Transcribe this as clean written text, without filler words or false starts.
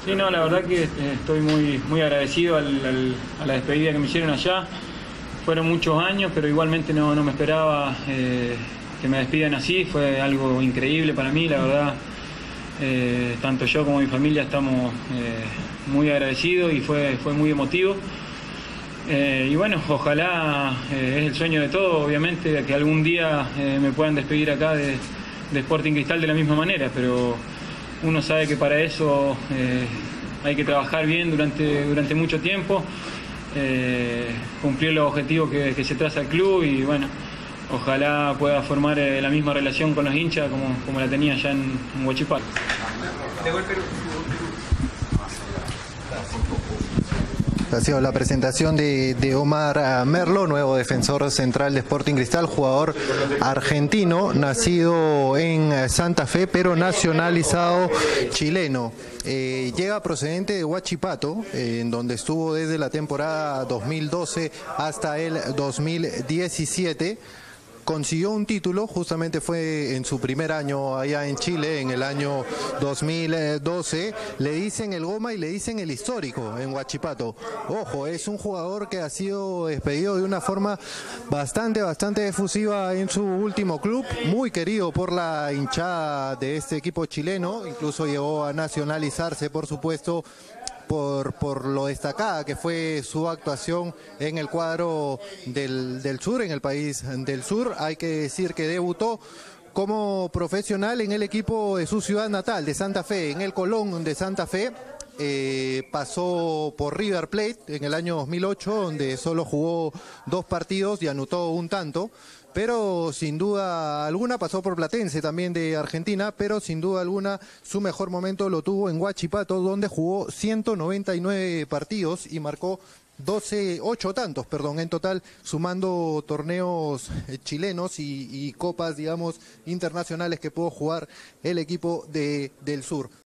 Sí, no, la verdad que estoy muy agradecido a la despedida que me hicieron allá. Fueron muchos años, pero igualmente no me esperaba que me despidan así. Fue algo increíble para mí, la verdad. Tanto yo como mi familia estamos muy agradecidos y fue muy emotivo. Y bueno, ojalá, es el sueño de todos, obviamente, que algún día me puedan despedir acá de Sporting Cristal de la misma manera, pero uno sabe que para eso hay que trabajar bien durante mucho tiempo, cumplir los objetivos que se traza el club y bueno, ojalá pueda formar la misma relación con los hinchas como la tenía allá en Huachipato. Ha sido la presentación de Omar Merlo, nuevo defensor central de Sporting Cristal, jugador argentino, nacido en Santa Fe, pero nacionalizado chileno. Llega procedente de Huachipato, en donde estuvo desde la temporada 2012 hasta el 2017. Consiguió un título, justamente fue en su primer año allá en Chile, en el año 2012. Le dicen el Goma y le dicen el histórico en Huachipato. Ojo, es un jugador que ha sido despedido de una forma bastante efusiva en su último club, muy querido por la hinchada de este equipo chileno, incluso llegó a nacionalizarse, por supuesto, por lo destacada que fue su actuación en el cuadro del sur, en el país del sur. Hay que decir que debutó como profesional en el equipo de su ciudad natal, de Santa Fe, en el Colón de Santa Fe. Pasó por River Plate en el año 2008, donde solo jugó 2 partidos y anotó un tanto, pero sin duda alguna pasó por Platense también de Argentina, pero sin duda alguna su mejor momento lo tuvo en Huachipato, donde jugó 199 partidos y marcó 8 tantos, en total, sumando torneos chilenos y copas, digamos, internacionales que pudo jugar el equipo del sur.